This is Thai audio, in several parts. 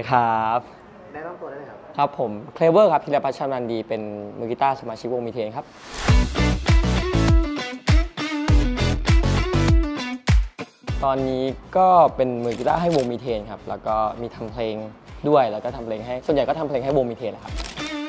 ดีครับแนะนำตัวได้ไหมครับครับผมเคลเวอร์ครับธีรพัชชำนาญดีเป็นมือกีตาร์สมาชิกวงมีเทนครับตอนนี้ก็เป็นมือกีตาร์ให้วงมีเทนครับแล้วก็มีทำเพลงด้วยแล้วก็ทำเพลงให้ส่วนใหญ่ก็ทำเพลงให้วงมีเทนแหละครับ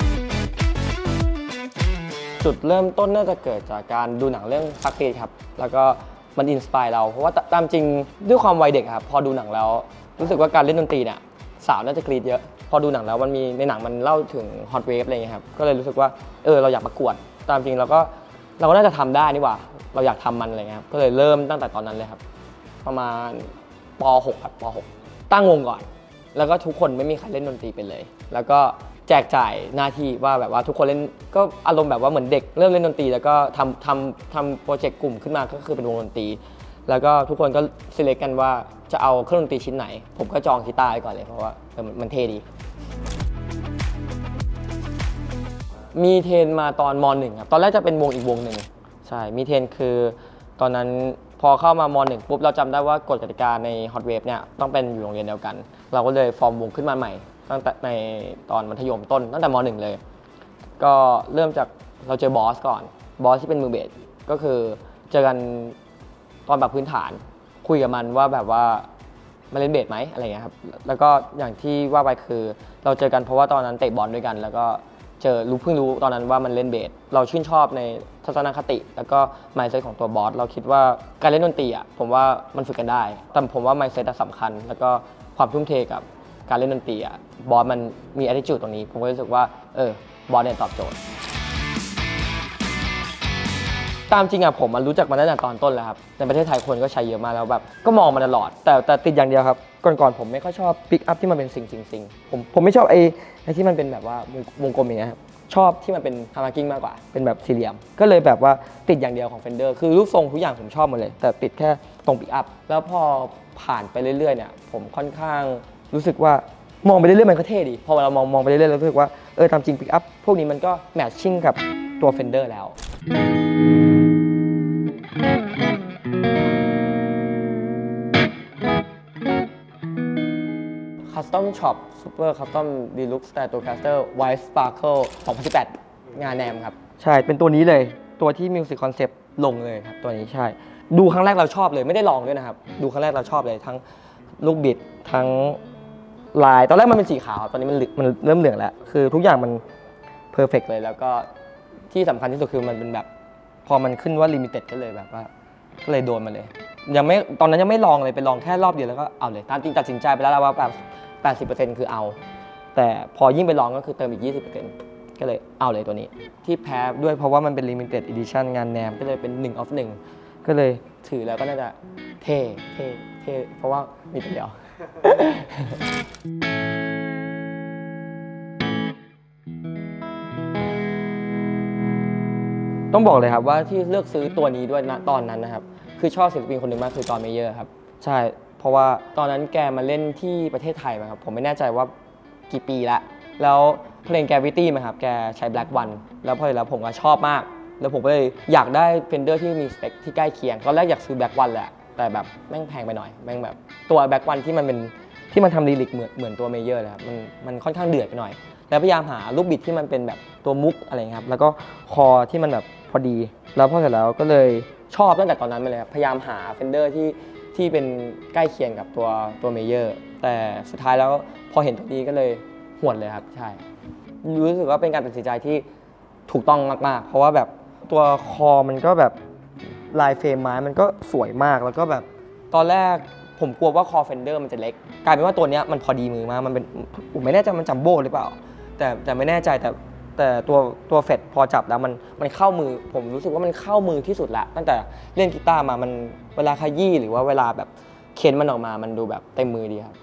จุดเริ่มต้นน่าจะเกิดจากการดูหนังเรื่องซักซีดครับแล้วก็มันอินสไปร์เราเพราะว่าตามจริงด้วยความวัยเด็กครับพอดูหนังแล้วรู้สึกว่าการเล่นดนตรีเนี่ยสาวน่าจะกรี๊ดเยอะพอดูหนังแล้วมันมีในหนังมันเล่าถึงฮอตเวฟอะไรเงี้ยครับก็เลยรู้สึกว่าเราอยากประกวดตามจริงเราก็น่าจะทำได้นี่หว่าเราอยากทำมันอะไรเงี้ยครับก็เลยเริ่มตั้งแต่ตอนนั้นเลยครับประมาณป .6 ครับป .6 ตั้งวงก่อนแล้วก็ทุกคนไม่มีใครเล่นดนตรีเป็นเลยแล้วก็แจกจ่ายหน้าที่ว่าแบบว่าทุกคนเล่นก็อารมณ์แบบว่าเหมือนเด็กเริ่มเล่นดนตรีแล้วก็ทำโปรเจกต์กลุ่มขึ้นมาก็คือเป็นวงดนตรีแล้วก็ทุกคนก็เซเลคกันว่าจะเอาเครื่องดนตรีชิ้นไหนผมก็จองกีตาร์ไว้ก่อนเลยเพราะว่ามันเท่ดีมีเทนมาตอนม.1 ครับตอนแรกจะเป็นวงอีกวงหนึ่งใช่มีเทนคือตอนนั้นพอเข้ามาม .1 ปุ๊บเราจำได้ว่ากฎกติกาใน Hot Wave เนี่ยต้องเป็นอยู่โรงเรียนเดียวกันเราก็เลยฟอร์มวงขึ้นมาใหม่ตั้งแต่ในตอนมัธยมต้นตั้งแต่ม.1 เลยก็เริ่มจากเราเจอบอสก่อนบอสที่เป็นมือเบสก็คือเจอกันตอนปรับพื้นฐานคุยกับมันว่าแบบว่ามาเล่นเบสไหมอะไรเงี้ยครับแล้วก็อย่างที่ว่าไปคือเราเจอกันเพราะว่าตอนนั้นเตะบอลด้วยกันแล้วก็เพิ่งรู้ตอนนั้นว่ามันเล่นเบสเราชื่นชอบในทัศนคติแล้วก็ mindset ของตัวบอสเราคิดว่าการเล่นดนตรีอ่ะผมว่ามันฝึกกันได้แต่ผมว่า mindset สำคัญแล้วก็ความทุ่มเทกับการเล่นดนตรีอ่ะบอสมันมี attitude ตรงนี้ผมก็รู้สึกว่าบอสเนี่ยตอบโจทย์ตามจริงอ่ะผมรู้จักมันตั้งแต่ตอนต้นแล้วครับในประเทศไทยคนก็ใช้เยอะมากแล้วแบบก็มองมันตลอดแต่ติดอย่างเดียวครับก่อนผมไม่ค่อยชอบปิกอัพที่มันเป็นสิ่งผมไม่ชอบไอ้ที่มันเป็นแบบว่าวงกลมอย่างเงี้ยครับชอบที่มันเป็นฮาร์มากิ้งมากกว่าเป็นแบบสี่เหลี่ยมก็เลยแบบว่าติดอย่างเดียวของ Fender คือรูปทรงทุกอย่างผมชอบหมดเลยแต่ติดแค่ตรงปิกอัพแล้วพอผ่านไปเรื่อยๆเนี่ยผมค่อนข้างรู้สึกว่ามองไปเรื่อยๆมันก็เท่ดีพอเรามองไปเรื่อยๆเรารู้สึกว่าตามจริงปิกอัพพวกนี้มันก็แมทชิ่งกับตัว Fender แล้วCustom Shop Super Custom Deluxe Stratocaster White Sparkle 2018 งานแนมครับใช่เป็นตัวนี้เลยตัวที่ Music Concept ลงเลยครับตัวนี้ใช่ดูครั้งแรกเราชอบเลยไม่ได้ลองด้วยนะครับดูครั้งแรกเราชอบเลยทั้งลูกบิดทั้งลายตอนแรกมันเป็นสีขาวตอนนี้มันเริ่มเหลืองแล้วคือทุกอย่างมันเพอร์เฟกต์เลยแล้วก็ที่สำคัญที่สุดคือมันเป็นแบบพอมันขึ้นว่า Limited ก็เลยแบบว่าก็เลยโดนมาเลยตอนนั้นยังไม่ลองเลยไปลองแค่รอบเดียวแล้วก็เอาเลยตามจริงตัดสินใจไปแล้วว่าแบบ80% คือเอาแต่พอยิ่งไปลองก็คือเติมอีก 20% ก็เลยเอาเลยตัวนี้ที่แพ้ด้วยเพราะว่ามันเป็น Limited Edition งานแนมก็เลยเป็น1 of 1ก็เลยถือแล้วก็น่าจะเท่เพราะว่ามีตัวเดียว ต้องบอกเลยครับว่าที่เลือกซื้อตัวนี้ด้วยณตอนนั้นนะครับคือชอบศิลปินคนหนึ่งมากคือจอห์น เมเยอร์ครับใช่เพราะว่าตอนนั้นแกมาเล่นที่ประเทศไทยมั้งครับผมไม่แน่ใจว่ากี่ปีแล้วเพลง Gravity มั้งครับแกใช้ Black One แล้วพอเสร็จแล้วผมก็ชอบมากแล้วผมก็เลยอยากได้ Fender ที่มีสเปคที่ใกล้เคียงตอนแรกอยากซื้อ Black One แหละแต่แบบแม่งแพงไปหน่อยแม่งแบบตัว Black One ที่มันทำลิลิกเหมือนตัว เมเยอร์เลยครับมันค่อนข้างเดือดไปหน่อยแล้วพยายามหาลูกบิดที่มันเป็นแบบตัวมุกอะไรครับแล้วก็คอที่มันแบบพอดีแล้วพอเสร็จแล้วก็เลยชอบตั้งแต่ตอนนั้นมาเลยครับพยายามหา Fender ที่เป็นใกล้เคียงกับตัวเมเยอร์แต่สุดท้ายแล้วพอเห็นตัวนี้ก็เลยหวนเลยครับใช่รู้สึกว่าเป็นการตัดสินใจที่ถูกต้องมากๆเพราะว่าแบบตัวคอมันก็แบบลายเฟรมไม้มันก็สวยมากแล้วก็แบบตอนแรกผมกลัวว่าคอ Fender มันจะเล็กกลายเป็นว่าตัวนี้มันพอดีมือมากมันเป็นผมไม่แน่ใจมันจัมโบ้หรือเปล่าแต่ไม่แน่ใจแต่ตัวเฟดพอจับแล้วมันเข้ามือผมรู้สึกว่ามันเข้ามือที่สุดละตั้งแต่เล่นกีตาร์มามันเวลาขยี้หรือว่าเวลาแบบเค้นมันออกมามันดูแบบเต็มมือดีครับ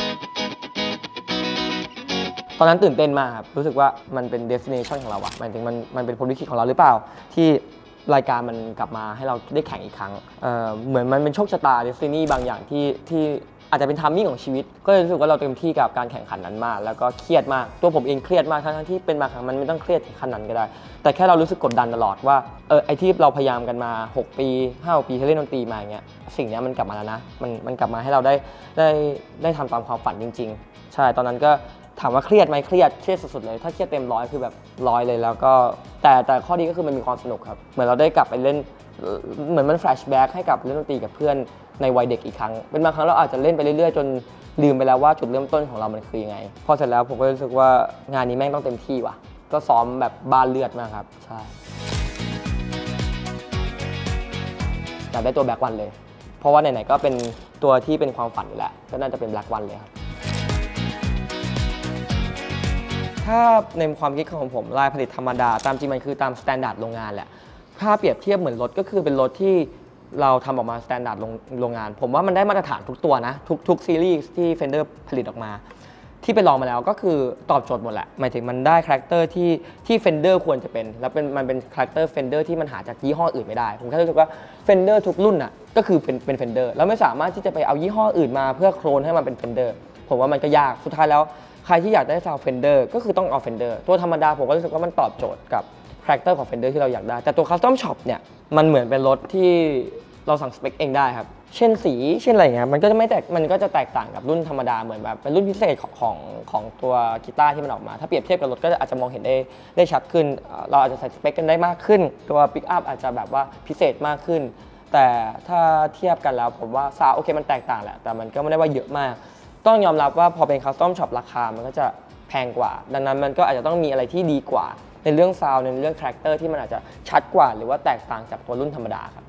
ตอนนั้นตื่นเต้นมากครับรู้สึกว่ามันเป็น destination ของเราอะหมายถึงมันเป็นพรหมลิขิตของเราหรือเปล่าที่รายการมันกลับมาให้เราได้แข่งอีกครั้งเหมือนมันเป็นโชคชะตา destiny บางอย่างที่อาจจะเป็นทัมมิ่งของชีวิตก็เลยรู้สึกว่าเราเต็มที่กับการแข่งขันนั้นมากแล้วก็เครียดมากตัวผมเองเครียดมากทั้งที่เป็นบางครั้งมันไม่ต้องเครียดถึงขั้นนั้นก็ได้แต่แค่เรารู้สึกกดดันตลอดว่าไอที่เราพยายามกันมา6 ปี5 ปีที่เล่นดนตรีมาอย่างเงี้ยสิ่งนี้มันกลับมาแล้วนะมันกลับมาให้เราได้ทำตามความฝันจริงๆใช่ตอนนั้นก็ถามว่าเครียดไหมเครียดสุดๆเลยถ้าเครียดเต็ม100คือแบบ100เลยแล้วก็แต่ข้อดีก็คือมันมีความสนุกครับเหมือนเราได้กลับไปเล่นเหมือนมันแฟลชแบ็กให้กับเล่นดนตรีกับเพื่อนในวัยเด็กอีกครั้งเป็นบางครั้งเราอาจจะเล่นไปเรื่อยๆจนลืมไปแล้วว่าจุดเริ่มต้นของเรามันคือยังไงพอเสร็จแล้วผมก็รู้สึกว่างานนี้แม่งต้องเต็มที่ว่ะก็ซ้อมแบบบ้าเลือดมากครับใช่อยากได้ตัวแบล็กวันเลยเพราะว่าไหนๆก็เป็นตัวที่เป็นความฝันอยู่แล้วก็น่าจะเป็นแบล็กวันเลยครับถ้าในความคิดของผมลายผลิตธรรมดาตามจริงมันคือตามมาตรฐานโรงงานแหละถ้าเปรียบเทียบเหมือนรถก็คือเป็นรถที่เราทำออกมามาตรฐานโรงงานผมว่ามันได้มาตรฐานทุกตัวนะทุกซีรีส์ที่ Fender ผลิตออกมาที่ไปลองมาแล้วก็คือตอบโจทย์หมดแหละหมายถึงมันได้คาแรคเตอร์ที่ Fender ควรจะเป็นแล้วมันเป็นคาแรคเตอร์ Fender ที่มันหาจากยี่ห้ออื่นไม่ได้ผมแค่รู้สึกว่า Fender ทุกรุ่นน่ะก็คือเป็น Fender แล้วไม่สามารถที่จะไปเอายี่ห้ออื่นมาเพื่อโคลนให้มันเป็น Fender ผมว่ามันก็ยากสุดท้ายแล้วใครที่อยากได้ซาวด์ Fender ก็คือต้องเอา Fender ตัวธรรมดาผมก็รู้สึกว่ามันตอบโจทย์กับคาแรคเตอร์ของ Fender ที่เราอยากได้แต่ตัว Custom Shop เนี่ยมันเหมือนเป็นรถที่เราสั่งสเปคเองได้ครับเช่นสีเช่นอะไรเงี้ยมันก็จะแตกต่างกับรุ่นธรรมดาเหมือนแบบเป็นรุ่นพิเศษของตัวกีตาร์ที่มันออกมาถ้าเปรียบเทียบกับรถก็อาจจะมองเห็นได้ชัดขึ้นเราอาจจะใส่สเปคกันได้มากขึ้นตัวปิกอัพอาจจะแบบว่าพิเศษมากขึ้นแต่ถ้าเทียบกันแล้วผมว่าซาวโอเคมันแตกต่างแหละแต่มันก็ไม่ได้ว่าเยอะมากต้องยอมรับว่าพอเป็นคัสตอมช็อปราคามันก็จะแพงกว่าดังนั้นมันก็อาจจะต้องมีอะไรที่ดีกว่าในเรื่องซาวในเรื่องคาแรคเตอร์ที่มันอาจจะชัดกว่าหรือว่าแตกต่างจากตัวรุ่นธรรมดาครับ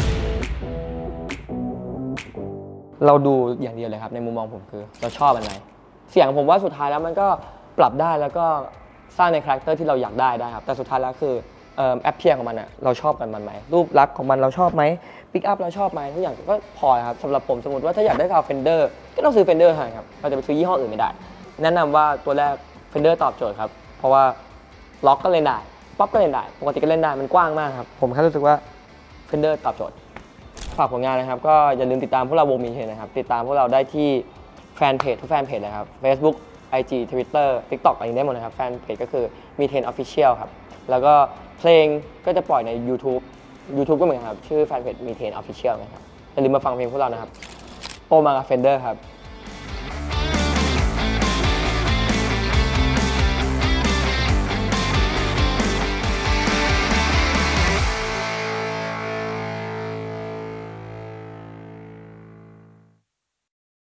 เราดูอย่างเดียวเลยครับในมุมมองผมคือเราชอบอันไหนเสียงผมว่าสุดท้ายแล้วมันก็ปรับได้แล้วก็สร้างในคาแรคเตอร์ที่เราอยากได้ครับแต่สุดท้ายแล้วคือแอปเพียงของมันเราชอบกันมันไหมรูปลักษณ์ของมันเราชอบไหมปิกอัพเราชอบไหมทุกอย่างก็พอครับสำหรับผมสมมติว่าถ้าอยากได้ซาวด์ Fender ก็ต้องซื้อ Fender ให้ครับเราจะไปซื้อยี่ห้ออื่นไม่ได้แนะนำว่าตัวแรก Fender ตอบโจทย์ครับเพราะว่าล็อกก็เล่นได้ป๊อปก็เล่นได้ปกติก็เล่นได้มันกว้างมากครับผมแค่รู้สึกว่า Fender ตอบโจทย์ฝากผลงานนะครับก็อย่าลืมติดตามพวกเราวงมีเทนนะครับติดตามพวกเราได้ที่แฟนเพจทุกแฟนเพจเลยครับ Facebook IG Twitter TikTok อะไรได้หมดเลยครับแฟนเพจก็คือมีเทน Official ครับแล้วก็เพลงก็จะปล่อยใน YouTube ก็เหมือนกันครับชื่อแฟนเพจมีเทน Official นะครับอย่าลืมมาฟังเพลงพวกเรานะครับโอมากับ Fender ครับ